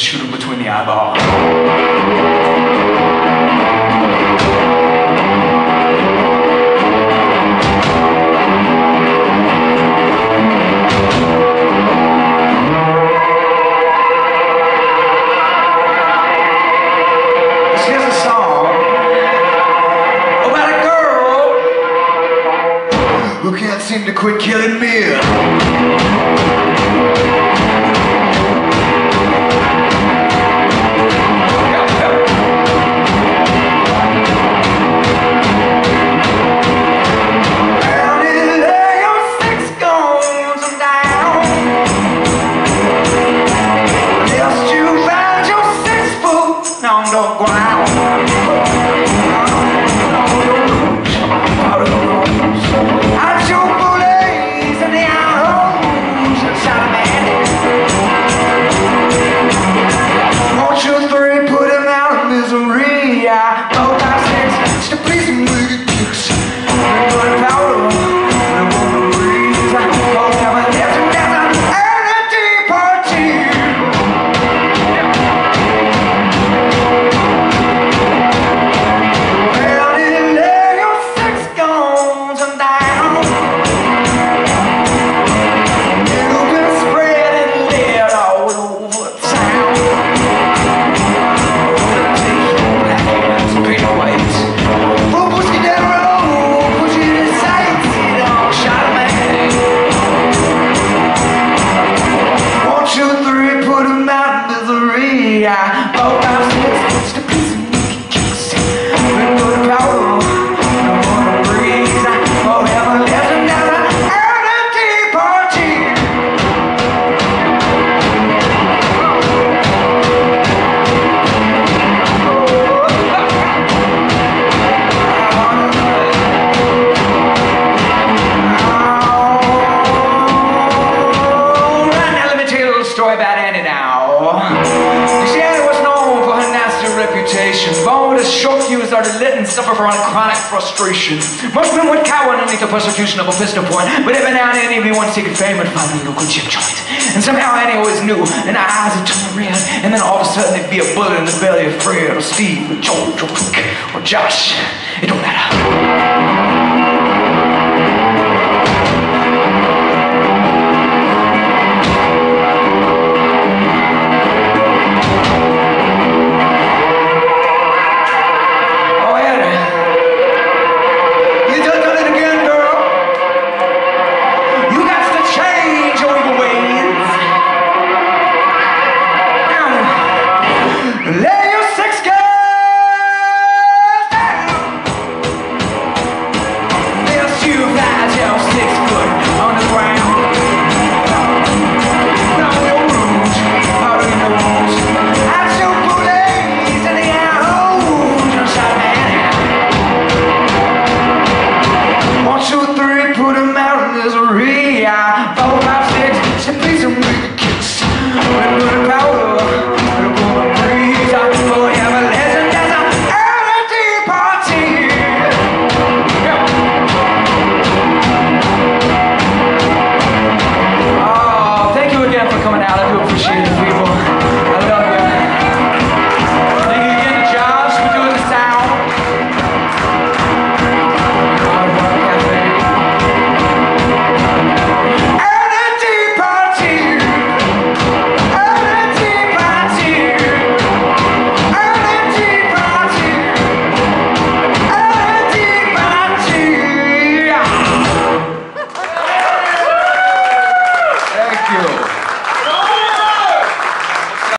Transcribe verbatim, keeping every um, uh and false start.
shoot him between the eyeballs. Who can't seem to quit killing me? Started letting suffer from chronic frustration. Most men would cower underneath the persecution of a pistol point, but every now and then he'd be one seeking fame and find a local chip joint. And somehow Annie always knew, and her eyes would turn red, and then all of a sudden there'd be a bullet in the belly of Fred or Steve or George or Rick or Josh. It don't matter.